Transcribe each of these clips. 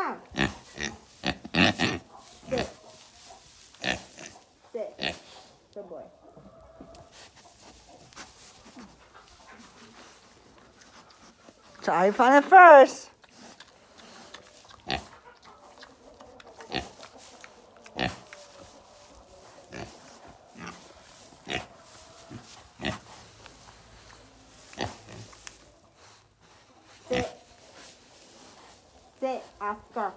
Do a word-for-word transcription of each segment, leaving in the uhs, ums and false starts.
down. Sit. Sit. Good boy. Try to find it first. Sit. Sit, Oscar.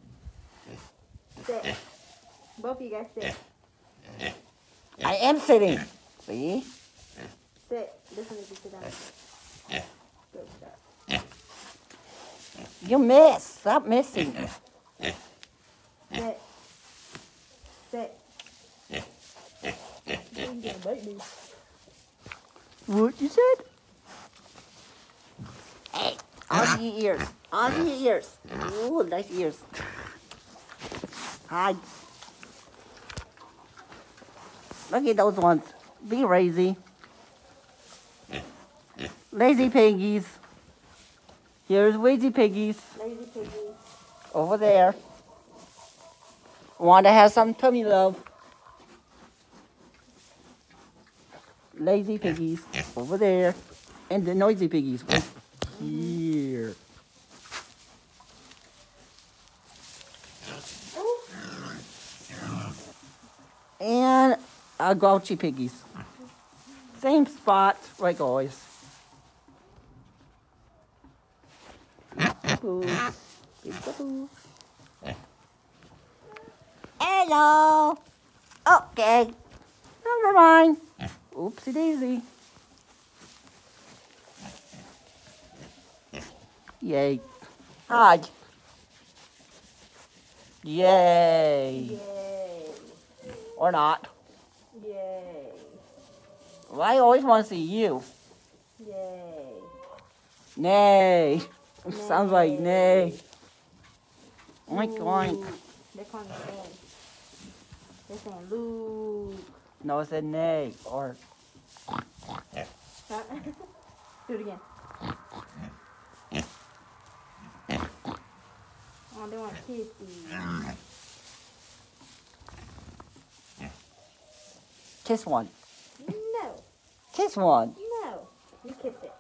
Sit. Both of you guys sit. I am sitting. See? Sit. This one is you sit down. Good job. You miss. Stop missing. Sit. Sit. You're gonna bite me. What you said? Hey, on your ears. On your ears. Ooh, nice ears. Hi. Look at those ones. Be lazy. Lazy piggies. Here's lazy piggies. Lazy piggy. Over there. Want to have some tummy love. Lazy piggies. Over there. And the noisy piggies. Right here. And uh, grouchy piggies. Same spot, like always. Peekaboo. Peekaboo. Hello. Okay. Never mind. Oopsie daisy. Yay. Hi. Yay. Yay. Or not. Yay. Well, I always want to see you. Yay. Nay. Sounds like nay. Oink, Luke. oink. They're calling me nay. They're saying Luke. No, it said nay. Or. Huh? Do it again. Oh, they want kissy. Kiss one. No. Kiss one. No. You kiss it.